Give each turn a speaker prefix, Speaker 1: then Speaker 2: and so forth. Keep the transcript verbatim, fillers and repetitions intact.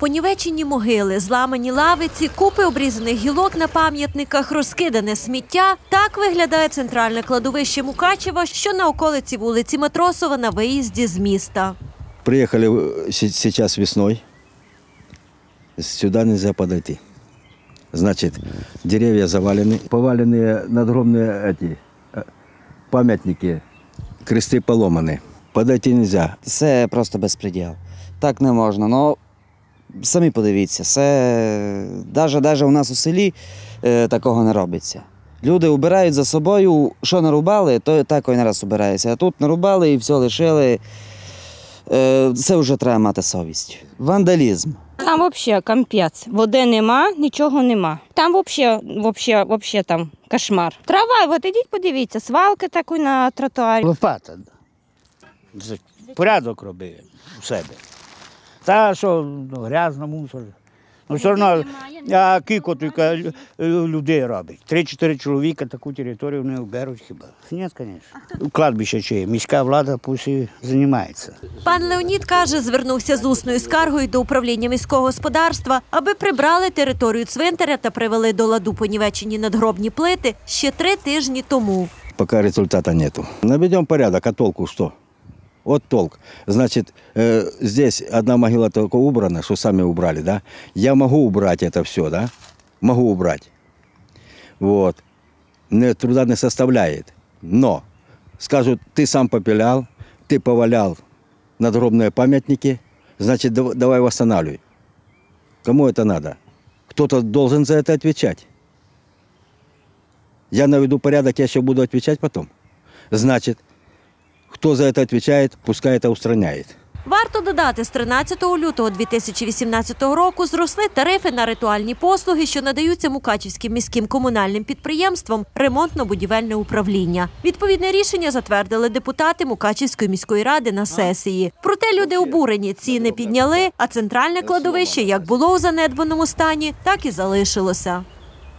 Speaker 1: Понівечені могили, зламані лавиці, купи обрізаних гілок на пам'ятниках, розкидане сміття – так виглядає центральне кладовище Мукачева, що на околиці вулиці Матросова на виїзді з міста.
Speaker 2: Приехали сейчас весной, сюда нельзя подойти. Значит, деревья завалены, поваленные надгробные эти, памятники, кресты поломаны. Подойти нельзя.
Speaker 3: Це просто безпреділ. Так не можна. Ну, самі подивіться, це навіть, навіть у нас у селі е, такого не робиться. Люди убирають за собою, що нарубали, то так і не раз убирається. А тут нарубали і все лишили. Е, це вже треба мати совість. Вандалізм.
Speaker 4: Там взагалі капець. Води нема, нічого нема. Там взагалі, взагалі, взагалі там кошмар. Трава, от ідіть подивіться, свалки такі на тротуарі.
Speaker 5: Лопата. Порядок робив у себе. Та, що ну, грязно, мусор. Ну, все одно, а кілько тільки людей робить. Три-чотири чоловіка таку територію не оберуть хіба. Ні, звісно. Кладбище чи міська влада пусть і займається.
Speaker 1: Пан Леонід каже, звернувся з усною скаргою до управління міського господарства, аби прибрали територію цвинтаря та привели до ладу понівечені надгробні плити ще три тижні тому.
Speaker 2: Пока результата нету. Наведем порядок, а толку что? Вот толк. Значит, э, здесь одна могила только убрана, что сами убрали, да? Я могу убрать это все, да? Могу убрать. Вот. Мне труда не составляет. Но скажут, ты сам попилял, ты повалял надгробные памятники, значит, давай восстанавливай. Кому это надо? Кто-то должен за это отвечать. Я наведу порядок, я еще буду отвечать потом. Значит, хто за це відповідає, пускай це устраняє.
Speaker 1: Варто додати, з тринадцятого лютого дві тисячі вісімнадцятого року зросли тарифи на ритуальні послуги, що надаються Мукачівським міським комунальним підприємством «Ремонтно-будівельне управління». Відповідне рішення затвердили депутати Мукачівської міської ради на сесії. Проте люди обурені, ціни підняли, а центральне кладовище як було у занедбаному стані, так і залишилося.